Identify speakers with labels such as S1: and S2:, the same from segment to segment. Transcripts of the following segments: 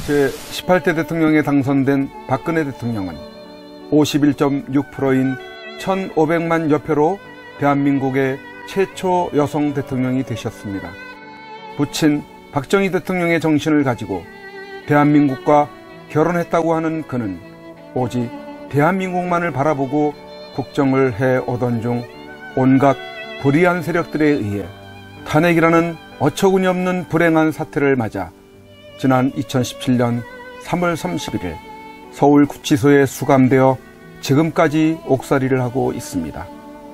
S1: 제18대 대통령에 당선된 박근혜 대통령은 51.6%인 1,500만 여표로 대한민국의 최초 여성 대통령이 되셨습니다. 부친 박정희 대통령의 정신을 가지고 대한민국과 결혼했다고 하는 그는 오직 대한민국만을 바라보고 국정을 해오던 중 온갖 불의한 세력들에 의해 탄핵이라는 어처구니 없는 불행한 사태를 맞아 지난 2017년 3월 31일 서울구치소에 수감되어 지금까지 옥살이를 하고 있습니다.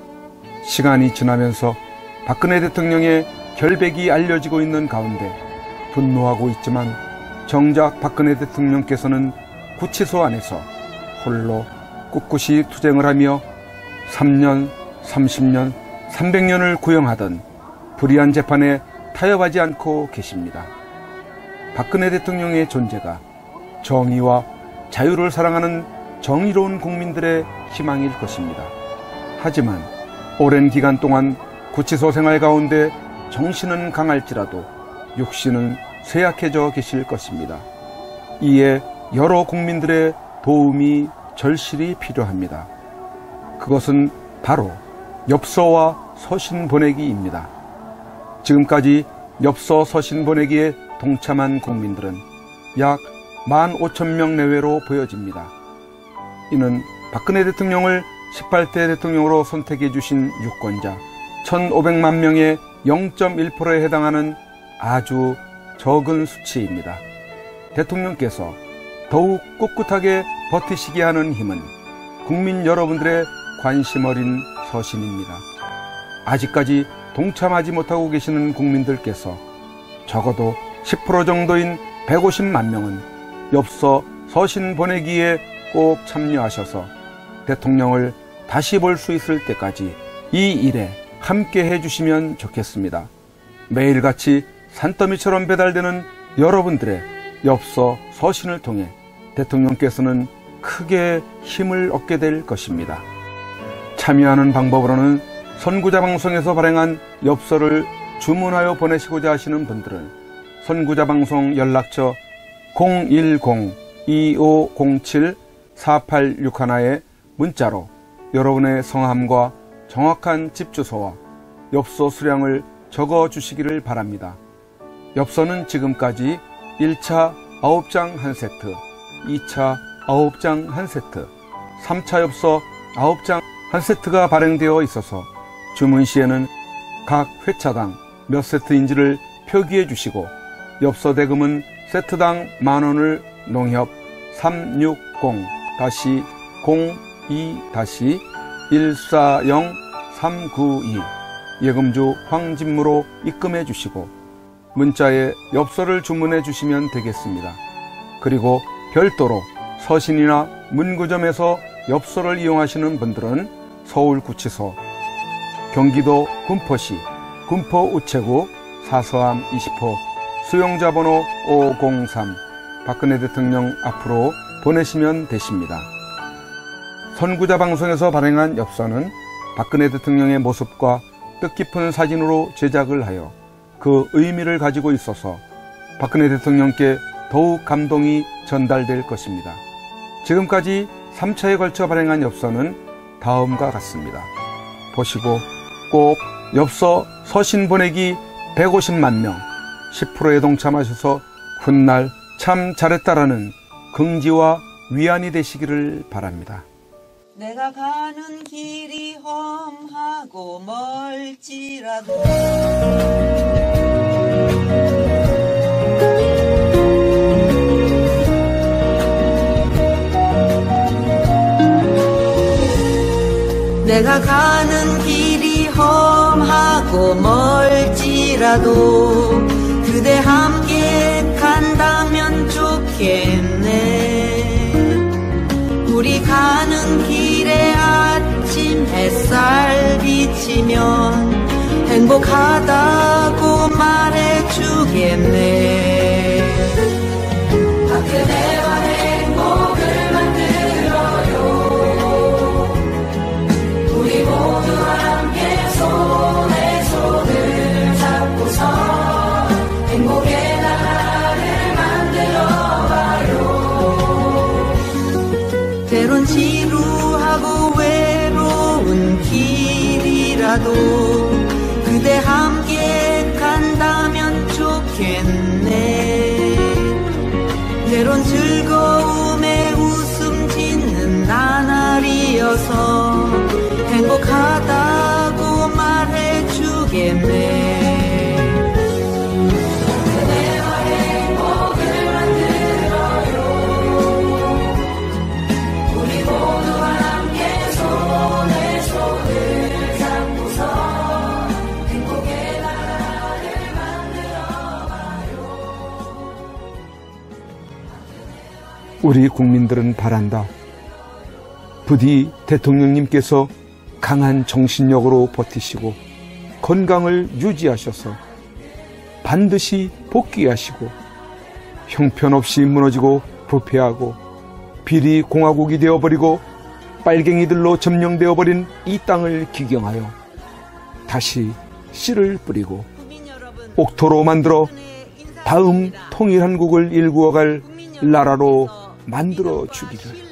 S1: 시간이 지나면서 박근혜 대통령의 결백이 알려지고 있는 가운데 분노하고 있지만 정작 박근혜 대통령께서는 구치소 안에서 홀로 꿋꿋이 투쟁을 하며 3년, 30년, 300년을 구형하던 불의한 재판에 타협하지 않고 계십니다. 박근혜 대통령의 존재가 정의와 자유를 사랑하는 정의로운 국민들의 희망일 것입니다. 하지만 오랜 기간 동안 구치소 생활 가운데 정신은 강할지라도 육신은 쇠약해져 계실 것입니다. 이에 여러 국민들의 도움이 절실히 필요합니다. 그것은 바로 엽서와 서신 보내기입니다. 지금까지 엽서 서신 보내기에 동참한 국민들은 약 15,000명 내외로 보여집니다. 이는 박근혜 대통령을 18대 대통령으로 선택해 주신 유권자 1,500만 명의 0.1%에 해당하는 아주 적은 수치입니다. 대통령께서 더욱 꿋꿋하게 버티시게 하는 힘은 국민 여러분들의 관심 어린 서신입니다. 아직까지 동참하지 못하고 계시는 국민들께서 적어도 10% 정도인 150만 명은 엽서 서신 보내기에 꼭 참여하셔서 대통령을 다시 볼 수 있을 때까지 이 일에 함께 해주시면 좋겠습니다. 매일같이 산더미처럼 배달되는 여러분들의 엽서 서신을 통해 대통령께서는 크게 힘을 얻게 될 것입니다. 참여하는 방법으로는 선구자 방송에서 발행한 엽서를 주문하여 보내시고자 하시는 분들은 선구자 방송 연락처 010-2507-4861에 문자로 여러분의 성함과 정확한 집 주소와 엽서 수량을 적어 주시기를 바랍니다. 엽서는 지금까지 1차 9장 1세트, 2차 9장 1세트, 3차 엽서 9장 1세트가 발행되어 있어서 주문 시에는 각 회차당 몇 세트인지를 표기해 주시고 엽서 대금은 세트당 10,000원을 농협 360-02-140-392 예금주 황진무로 입금해 주시고 문자에 엽서를 주문해 주시면 되겠습니다. 그리고 별도로 서신이나 문구점에서 엽서를 이용하시는 분들은 서울구치소, 경기도 군포시 군포우체구 사서함 20호 수용자번호 503 박근혜 대통령 앞으로 보내시면 되십니다. 선구자 방송에서 발행한 엽서는 박근혜 대통령의 모습과 뜻깊은 사진으로 제작을 하여 그 의미를 가지고 있어서 박근혜 대통령께 더욱 감동이 전달될 것입니다. 지금까지 3차에 걸쳐 발행한 엽서는 다음과 같습니다. 보시고 꼭 엽서 서신 보내기 150만 명 10%에 동참하셔서 훗날 참 잘했다라는 긍지와 위안이 되시기를 바랍니다.
S2: 내가 가는 길이 험하고 멀지라도 내가 가는 길이 험하고 멀지라도 그대 함께 간다면 좋겠네. 우리 가는 길에 아침 햇살 비치면 행복하다고 말해주겠네. 그대와 행복을 만들어요. 우리 모두 함께 손에 손을 잡고서 행복의 나라를 만들어봐. 가더라도 그대 함께 간다면 좋겠네. 때론 즐거움에 웃음 짓는 나날이어서 행복하다고 말해주겠네. 그대와 행복을 만들어요. 우리 모두와 함께 손에 손을 잡고서 행복의 나라를 만들어봐요.
S1: 우리 국민들은 바란다. 부디 대통령님께서 강한 정신력으로 버티시고 건강을 유지하셔서 반드시 복귀하시고 형편없이 무너지고 부패하고 비리 공화국이 되어버리고 빨갱이들로 점령되어버린 이 땅을 기경하여 다시 씨를 뿌리고 옥토로 만들어 다음 통일한국을 일구어갈 나라로 만들어 주기를.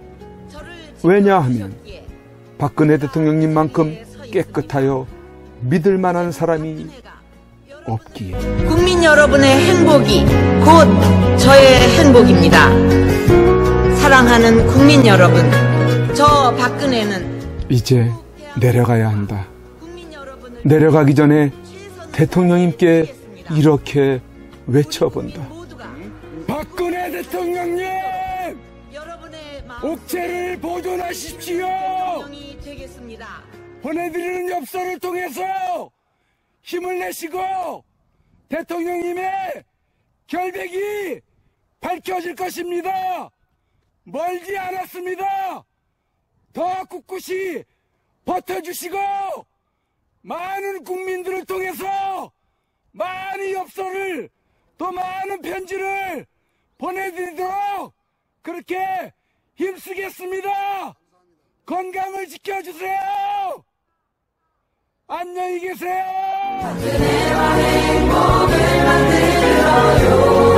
S1: 왜냐하면 박근혜 대통령님만큼 깨끗하여 믿을 만한 사람이 없기에.
S2: 국민 여러분의 행복이 곧 저의 행복입니다. 사랑하는 국민 여러분, 저 박근혜는
S1: 이제 내려가야 한다. 내려가기 전에 대통령님께 이렇게 외쳐본다. 박근혜 대통령님! 옥체를 보존하십시오. 보내드리는 엽서를 통해서 힘을 내시고 대통령님의 결백이 밝혀질 것입니다. 멀지 않았습니다. 더 꿋꿋이 버텨주시고 많은 국민들을 통해서 많은 엽서를 또 많은 편지를 보내드리도록 그렇게 힘쓰겠습니다. 건강을 지켜주세요. 안녕히 계세요. 그대와 행복을 만들어요.